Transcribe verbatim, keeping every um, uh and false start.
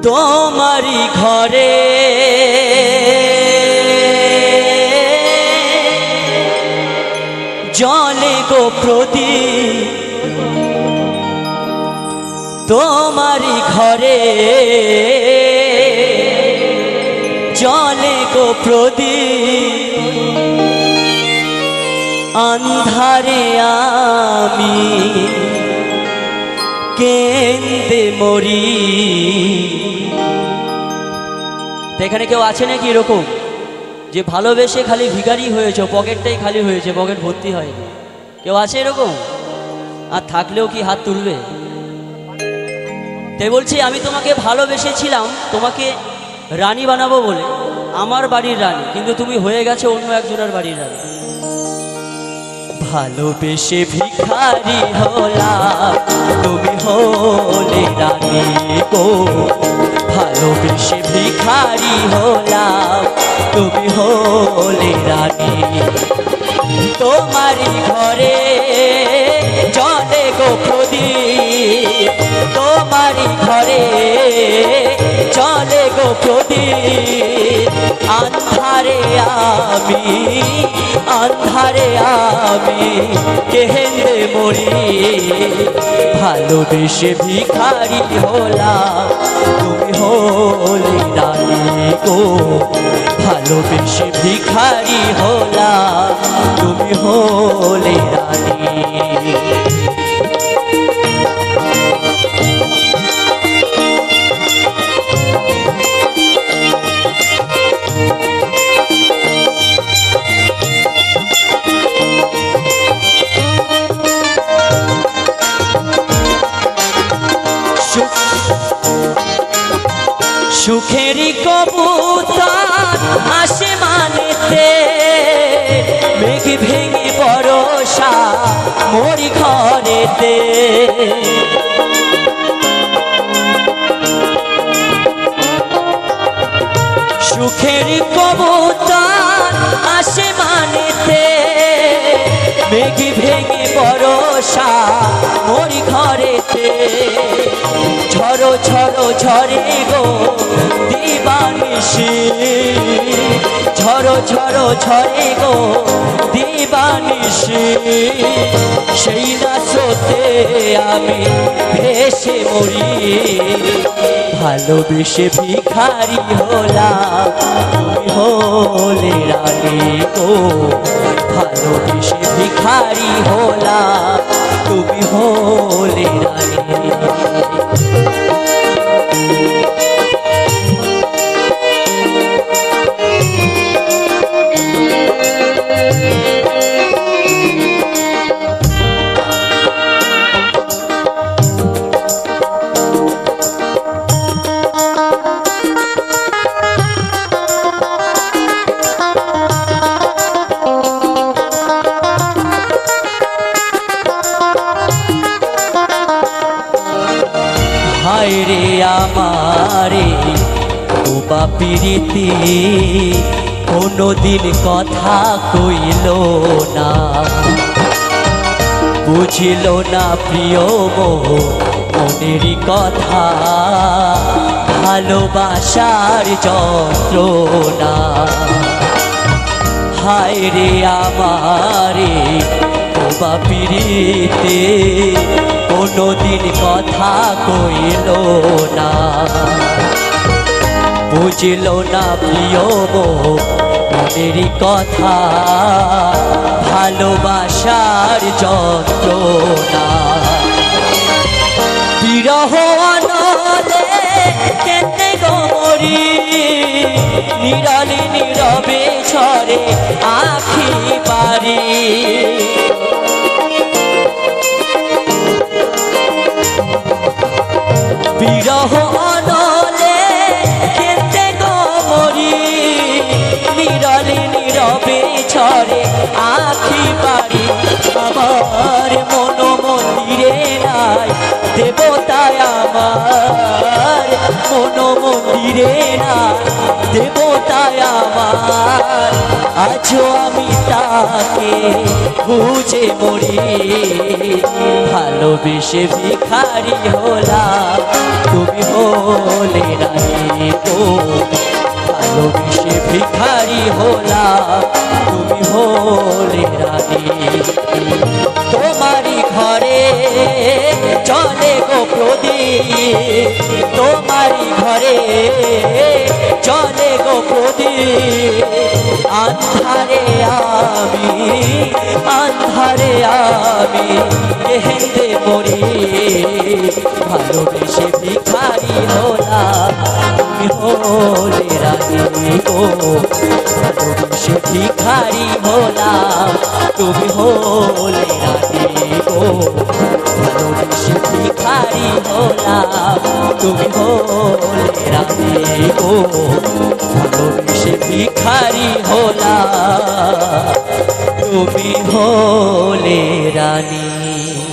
তোমারি ঘরে জলে গো প্রদীপ, তোমারি ঘরে জলে গো প্রদীপ, আন্ধারে আমি কেন্দে মরি। তো এখানে কেউ আছে নাকি এরকম যে ভালোবেসে খালি ভিখারি হয়েছে, পকেটটাই খালি হয়েছে, পকেট ভর্তি হয়নি? কেউ আছে এরকম? আর থাকলেও কি হাত তুলবে? তাই বলছি, আমি তোমাকে ভালোবেসেছিলাম তোমাকে রানী বানাবো বলে, আমার বাড়ির রানী, কিন্তু তুমি হয়ে গেছো অন্য একজনের বাড়ির রানী। ভালোবেসে ভিখারি হলাম, তুমি হলে রানী গো। ভালোবেসে ভিখারি হলাম, তুমি হলে রানী। তোমারি ঘরে জলে গো প্রদীপ, তোমারি ঘরে জলে গো প্রদীপ, আন্ধারে আমি আন্ধারে আমি কেন্দে মরি। ভালোবেসে ভিখারি হলাম, তুমি হলে রানী গো। ভালোবেসে ভিখারি হলাম, তুমি হলে রানী। সুখেরই কবুতর আসমানেতে, মেঘ ভেঙে বর্ষা মোরি ঘরেতে। সুখের কবুতর আসমানেতে, মেঘ ভেঙে বর্ষা মোরি ঘরেতে। ঝড়ো ঝড়ো ঝরে গো দিবানিশি, ঝড়ো ঝড়ো ঝরে গো দিবানিশি। সেই নাচতে আমি ভেসে মরি। ভালোবেসে ভিখারি হলাম, তুমি হলে রানী গো। ভালোবেসে ভিখারি হলাম, তুমি হলে রানী। হায়রে আমারে ডোবা প্রীতি, কোনদিন কথা কইল না। বুঝিল না প্রিয় মনেরই কথা, ভালোবাসার যন্ত্রণা। হায়রে আমারে ডোবা প্রীতি, কোনদিন কথা কইল না। বুঝল না প্রিয় মনেরই কথা, ভালোবাসার যন্ত্রণা। বিরহ আনলে কেঁদে গো মরি, নিরালি নীরবে ঝরে আখি বাড়ি। বিরহ আনলে কেঁদে গো মরি, নিরালি নীরবে ঝরে আখি বাড়ি। আমার মন মন্দিরে নাই দেবতায় আমার, মন মন্দিরে না দেবতায় আমার, আজও আমি তাকে বুঝে মরি। ভালোবেসে ভিখারি হলাম, তুমি হলে রানী গো। ভালোবেসে ভিখারি হলাম, তুমি হলে রানী। তোমারই ঘরে চলে গো প্রদীপ, তোমারই ঘরে চলে গো প্রদীপ। আন্ধারে আমি, আন্ধারে আমি কেঁদে মরি। ভালোবেসে ভিখারি হলাম, তুমি হলে রানী গো। ভালোবেসে ভিখারি হলাম, তুমি হলে রানী গো। ভালোবেসে ভিখারি হলাম, তুমি হলে রানী গো। ভালোবেসে ভিখারি হলাম, তুমি হলে রানী।